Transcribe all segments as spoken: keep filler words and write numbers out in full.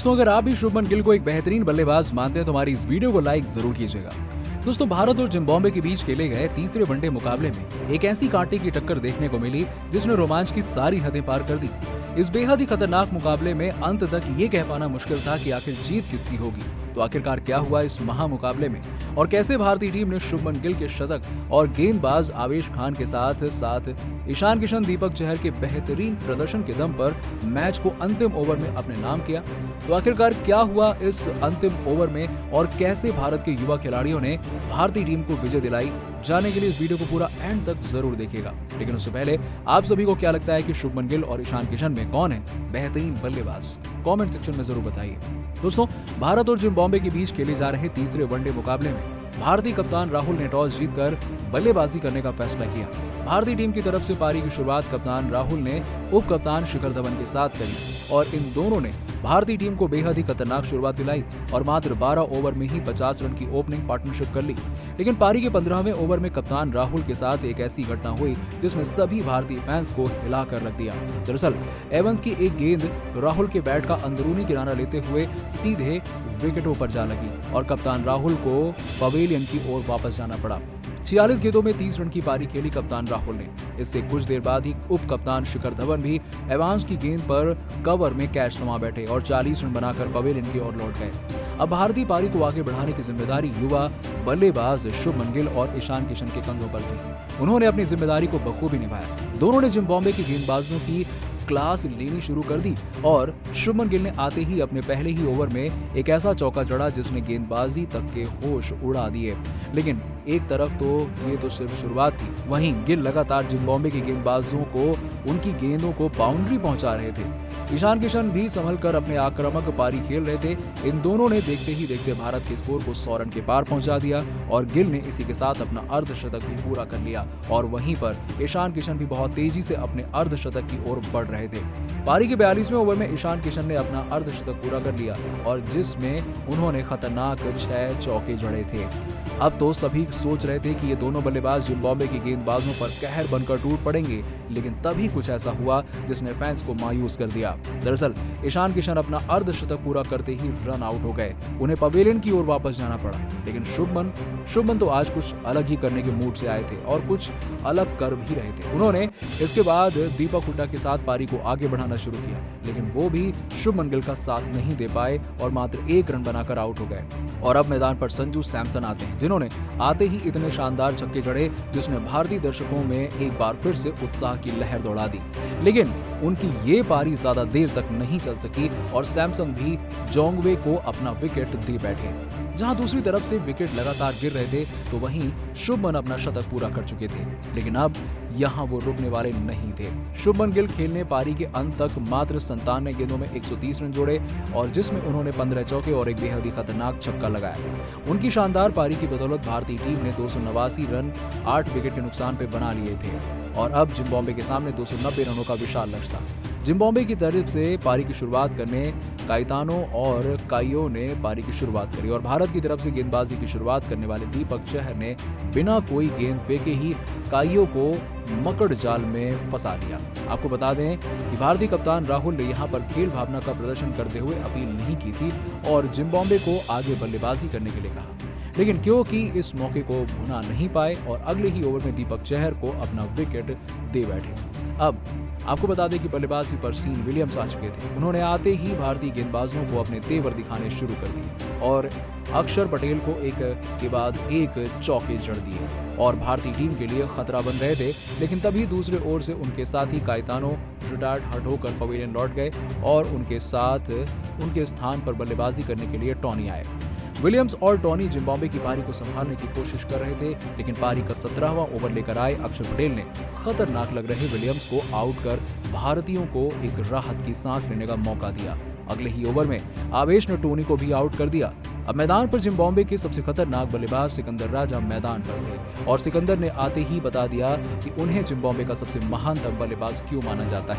दोस्तों, अगर आप भी शुभमन गिल को एक बेहतरीन बल्लेबाज मानते हैं तो हमारी इस वीडियो को लाइक जरूर कीजिएगा। दोस्तों, भारत और जिम्बाब्वे के बीच खेले गए तीसरे वनडे मुकाबले में एक ऐसी कांटे की टक्कर देखने को मिली जिसने रोमांच की सारी हदें पार कर दी। इस बेहद ही खतरनाक मुकाबले में अंत तक ये कह पाना मुश्किल था कि आखिर जीत किसकी होगी। तो आखिरकार क्या हुआ इस महा मुकाबले में और कैसे भारतीय टीम ने शुभमन गिल के शतक और गेंदबाज आवेश खान के साथ साथ ईशान किशन, दीपक चहर के बेहतरीन प्रदर्शन के दम पर मैच को अंतिम ओवर में अपने नाम किया। तो आखिरकार क्या हुआ इस अंतिम ओवर में और कैसे भारत के युवा खिलाड़ियों ने भारतीय टीम को विजय दिलाई, जानने के लिए इस वीडियो को पूरा एंड तक जरूर देखिएगा। लेकिन उससे पहले आप सभी को क्या लगता है कि शुभमन गिल और ईशान किशन में कौन है बेहतरीन बल्लेबाज, कमेंट सेक्शन में जरूर बताइए। दोस्तों, भारत और जिम्बाब्वे के बीच खेले जा रहे तीसरे वनडे मुकाबले में भारतीय कप्तान राहुल ने टॉस जीतकर बल्लेबाजी करने का फैसला किया। भारतीय टीम की तरफ से पारी की शुरुआत कप्तान राहुल ने उप कप्तान शिखर धवन के साथ करी और इन दोनों ने भारतीय टीम को बेहद ही खतरनाक शुरुआत दिलाई और मात्र बारह ओवर में ही पचास रन की ओपनिंग पार्टनरशिप कर ली। लेकिन पारी के पंद्रहवें ओवर में कप्तान राहुल के साथ एक ऐसी घटना हुई जिसने सभी भारतीय फैंस को हिला कर रख दिया। दरअसल एवंस की एक गेंद राहुल के बैट का अंदरूनी किनारा लेते हुए सीधे विकेटों पर जा लगी और कप्तान राहुल को पवेलियन की ओर वापस जाना पड़ा। छियालीस गेंदों में तीस रन की पारी खेली कप्तान राहुल ने। इससे कुछ देर बाद ही उप कप्तान शिखर धवन भी एवांस की गेंद पर कवर में कैच थमा बैठे और चालीस रन बनाकर पवेलियन की ओर लौट गए। अब भारतीय पारी को आगे बढ़ाने की जिम्मेदारी युवा बल्लेबाज शुभमन गिल और ईशान किशन के कंधों पर थी। उन्होंने अपनी जिम्मेदारी को बखूबी निभाया। दोनों ने जिम्बाब्वे के गेंदबाजों की क्लास लेनी शुरू कर दी और शुभमन गिल ने आते ही अपने पहले ही ओवर में एक ऐसा चौका जड़ा जिसने गेंदबाजी तक के होश उड़ा दिए। लेकिन एक तरफ तो ये तो सिर्फ शुरुआत थी, वहीं गिल लगातार जिम्बाब्वे के गेंदबाजों को उनकी गेंदों को बाउंड्री पहुंचा रहे थे। ईशान किशन भी संभल कर अपने आक्रामक पारी खेल रहे थे। इन दोनों ने देखते ही देखते भारत के स्कोर को सौ रन के पार पहुंचा दिया और गिल ने इसी के साथ अपना अर्धशतक भी पूरा कर लिया और वहीं पर ईशान किशन भी बहुत तेजी से अपने अर्धशतक की ओर बढ़ रहे थे। पारी के बयालीसवें ओवर में ईशान किशन ने अपना अर्धशतक पूरा कर लिया और जिसमें उन्होंने खतरनाक छह चौके जड़े थे। अब तो सभी सोच रहे थे कि ये दोनों बल्लेबाज जिम्बाब्वे के गेंदबाजों पर कहर बनकर टूट पड़ेंगे, लेकिन तभी कुछ ऐसा हुआ जिसने फैंस को मायूस कर दिया। दरअसल ईशान किशन अपना अर्धशतक पूरा करते ही रन आउट हो गए। उन्हें पवेलियन की ओर वापस जाना पड़ा। लेकिन शुभमन शुभमन तो आज कुछ अलग ही करने के मूड से आए थे और कुछ अलग कर भी रहे थे। उन्होंने इसके बाद दीपक हुड्डा के साथ पारी को आगे बढ़ाना शुरू किया, लेकिन वो भी शुभमन गिल का साथ नहीं दे पाए और मात्र एक रन बनाकर आउट हो गए। और अब मैदान पर संजू सैमसन आते हैं, जिन्होंने आते ही इतने शानदार छक्के जड़े जिसने भारतीय दर्शकों में एक बार फिर से उत्साह की लहर दौड़ा दी। लेकिन उनकी ये पारी ज्यादा देर तक नहीं चल सकी और सैमसन भी जोंगवे को अपना विकेट दे बैठे। जहां दूसरी तरफ से विकेट लगातार गिर रहे थे तो वहीं शुभमन अपना शतक पूरा कर चुके थे, लेकिन अब यहां वो रुकने वाले नहीं थे। शुभमन गिल खेलने पारी के अंत तक मात्र संतानवे गेंदों में एक सौ तीस रन जोड़े और जिसमें उन्होंने पंद्रह चौके और एक बेहद ही खतरनाक छक्का लगाया। उनकी शानदार पारी की बदौलत भारतीय टीम ने दो सौ नवासी रन आठ विकेट के नुकसान पे बना लिए थे और अब जिम्बाब्वे के सामने दो सौ नब्बे रनों का विशाल लक्ष्य था। जिम्बाब्वे की तरफ से पारी की शुरुआत करने काइतानो और काइयो ने पारी की शुरुआत करी और भारत की तरफ से गेंदबाजी की शुरुआत करने वाले दीपक चहर ने बिना कोई गेंद फेंके ही काइयो को मकड़ जाल में फंसा दिया। आपको बता दें कि भारतीय कप्तान राहुल ने यहां पर खेल भावना का प्रदर्शन करते हुए अपील नहीं की थी और जिम्बाब्वे को आगे बल्लेबाजी करने के लिए कहा, लेकिन क्योंकि इस मौके को भुना नहीं पाए और अगले ही ओवर में दीपक चहर को अपना विकेट दे बैठे। अब आपको बता दें कि बल्लेबाजी पर सीन विलियम्स आ चुके थे। उन्होंने आते ही भारतीय गेंदबाजों को अपने तेवर दिखाने शुरू कर दिए और अक्षर पटेल को एक के बाद एक चौके जड़ दिए और भारतीय टीम के लिए खतरा बन रहे थे। लेकिन तभी दूसरे ओर से उनके साथी काइतानो रिटायर्ड हट होकर पवेलियन लौट गए और उनके साथ उनके स्थान पर बल्लेबाजी करने के लिए टॉनी आए। विलियम्स और टॉनी जिम्बाब्वे की पारी को संभालने की कोशिश कर रहे थे, लेकिन पारी का सत्रहवां ओवर लेकर आए अक्षर पटेल ने खतरनाक लग रहे विलियम्स को आउट कर भारतीयों को एक राहत की सांस लेने का मौका दिया। अगले ही ओवर में आवेश ने टोनी को भी आउट कर दिया। अब मैदान पर जिम्बाब्वे के सबसे खतरनाक बल्लेबाज सिकंदर राजा मैदान पर थे और सिकंदर ने आते ही बता दिया कि उन्हें जिम्बाब्वे का सबसे महानतम बल्लेबाज क्यों माना जाता है।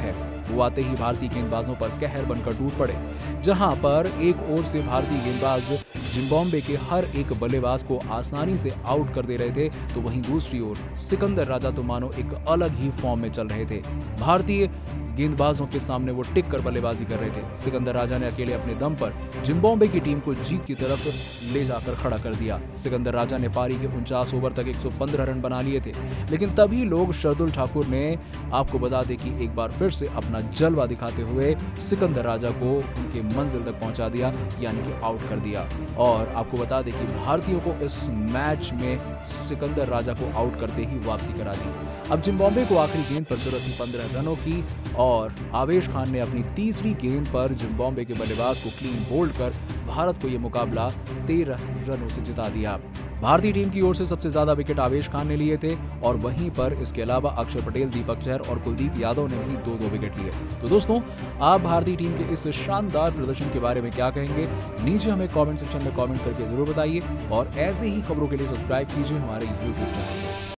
वो आते ही भारतीय गेंदबाजों पर कहर बनकर टूट पड़े। जहां पर एक ओर से भारतीय गेंदबाज जिम्बाब्वे के हर एक बल्लेबाज को आसानी से आउट कर दे रहे थे, तो वहीं दूसरी ओर सिकंदर राजा तो मानो एक अलग ही फॉर्म में चल रहे थे। भारतीय गेंदबाजों के सामने वो टिक कर बल्लेबाजी कर रहे थे। सिकंदर राजा ने अकेले अपने दम पर जिम्बाब्वे की टीम को जीत की तरफ ले जाकर खड़ा कर दिया। सिकंदर राजा ने पारी के उनचास ओवर तक एक सौ पंद्रह रन बना लिए थे, लेकिन तभी लोग शार्दुल ठाकुर ने, आपको बता दें कि एक बार फिर से अपना जलवा दिखाते हुए सिकंदर राजा को उनके मंजिल तक पहुंचा दिया, यानी कि आउट कर दिया। और आपको बता दें कि भारतीयों को इस मैच में सिकंदर राजा को आउट करते ही वापसी करा दी। अब जिम्बाब्वे को आखिरी गेंद पर जरूरत थी पंद्रह रनों की, और आवेश खान ने अपनी तीसरी गेंद पर जिम्बाब्वे के बल्लेबाज को क्लीन बोल्ड कर भारत को यह मुकाबला तेरह रनों से जिता दिया। भारतीय टीम की ओर से सबसे ज्यादा विकेट आवेश खान ने लिए थे, और वहीं पर इसके अलावा अक्षर पटेल, दीपक चहर और कुलदीप यादव ने भी दो दो विकेट लिए। तो दोस्तों, आप भारतीय टीम के इस शानदार प्रदर्शन के बारे में क्या कहेंगे? नीचे हमें कमेंट सेक्शन में कमेंट करके जरूर बताइए, और ऐसे ही खबरों के लिए सब्सक्राइब कीजिए हमारे यूट्यूब चैनल को।